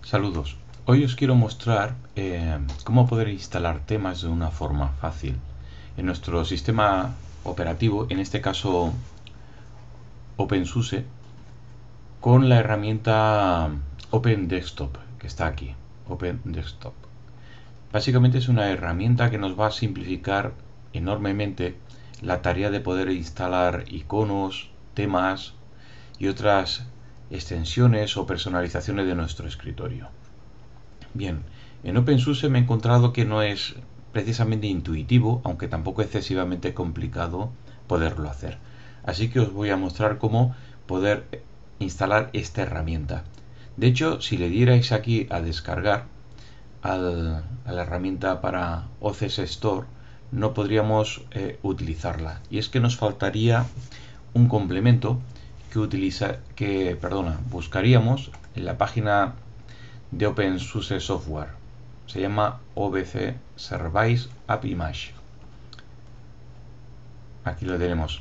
Saludos. Hoy os quiero mostrar cómo poder instalar temas de una forma fácil en nuestro sistema operativo, en este caso OpenSUSE, con la herramienta Open Desktop que está aquí. Open Desktop. Básicamente es una herramienta que nos va a simplificar enormemente la tarea de poder instalar iconos, temas y otras extensiones o personalizaciones de nuestro escritorio. Bien, en OpenSUSE me he encontrado que no es precisamente intuitivo, aunque tampoco excesivamente complicado poderlo hacer. Así que os voy a mostrar cómo poder instalar esta herramienta. De hecho, si le dierais aquí a descargar a la herramienta para OCS Store, no podríamos utilizarla. Y es que nos faltaría un complemento que buscaríamos en la página de OpenSUSE Software. Se llama OBC Service App Image. Aquí lo tenemos.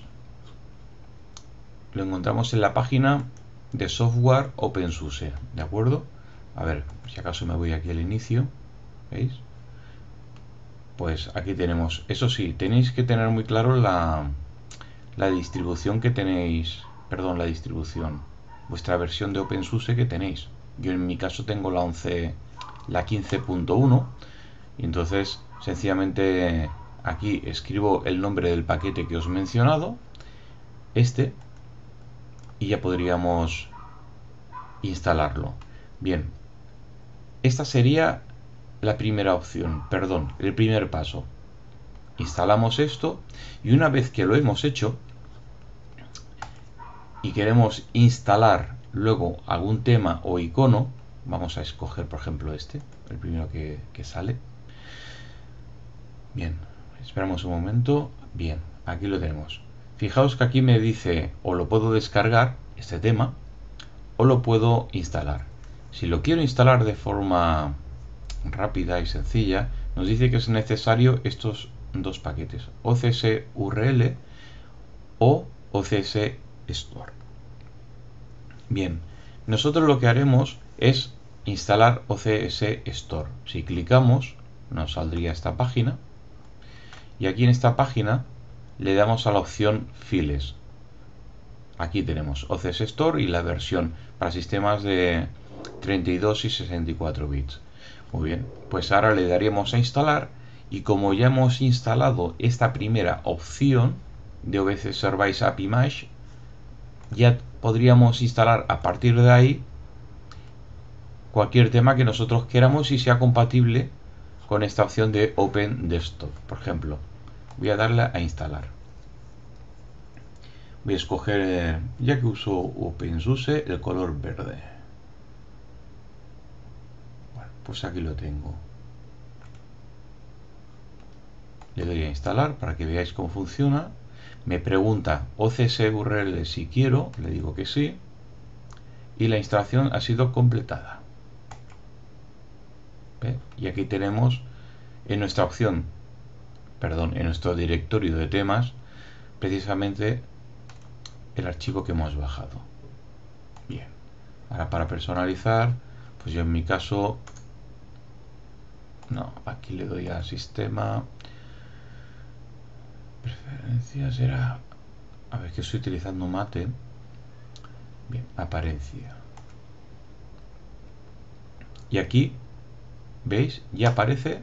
Lo encontramos en la página de software OpenSUSE. ¿De acuerdo? A ver, si acaso me voy aquí al inicio. ¿Veis? Pues aquí tenemos. Eso sí, tenéis que tener muy claro la distribución que tenéis. Perdón, la distribución. Vuestra versión de OpenSUSE que tenéis. Yo en mi caso tengo la 15.1 y entonces sencillamente aquí escribo el nombre del paquete que os he mencionado, y ya podríamos instalarlo. Bien, esta sería la primera opción, el primer paso. Instalamos esto y una vez que lo hemos hecho y queremos instalar luego algún tema o icono, vamos a escoger por ejemplo el primero que sale. Bien, esperamos un momento. Bien, aquí lo tenemos. Fijaos que aquí me dice o lo puedo descargar, este tema, o lo puedo instalar. Si lo quiero instalar de forma rápida y sencilla, nos dice que es necesario estos dos paquetes, OCS URL o OCS Store. Bien, nosotros lo que haremos es instalar OCS Store. Si clicamos, nos saldría esta página. Y aquí en esta página le damos a la opción Files. Aquí tenemos OCS Store y la versión para sistemas de 32 y 64 bits. Muy bien, pues ahora le daríamos a instalar y como ya hemos instalado esta primera opción de OBC Service App Image, ya podríamos instalar a partir de ahí cualquier tema que nosotros queramos y sea compatible con esta opción de Open Desktop. Por ejemplo, voy a darle a instalar. Voy a escoger, ya que uso OpenSUSE, el color verde. Bueno, pues aquí lo tengo. Le doy a instalar para que veáis cómo funciona. Me pregunta OCS URL si quiero, le digo que sí. Y la instalación ha sido completada. ¿Ve? Y aquí tenemos en nuestra opción, en nuestro directorio de temas, precisamente el archivo que hemos bajado. Bien, ahora para personalizar, pues yo en mi caso, no, aquí le doy a sistema, preferencias era, a ver que estoy utilizando Mate. Bien, apariencia. Y aquí, ¿veis? Ya aparece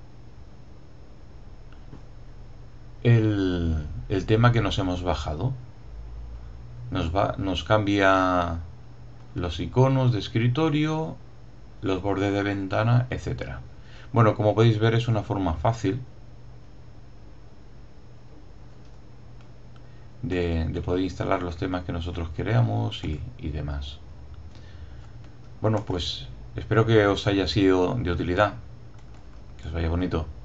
el tema que nos hemos bajado. Nos cambia los iconos de escritorio, los bordes de ventana, etcétera. Bueno, como podéis ver, es una forma fácil de poder instalar los temas que nosotros queramos y demás. Bueno, pues espero que os haya sido de utilidad. Que os vaya bonito.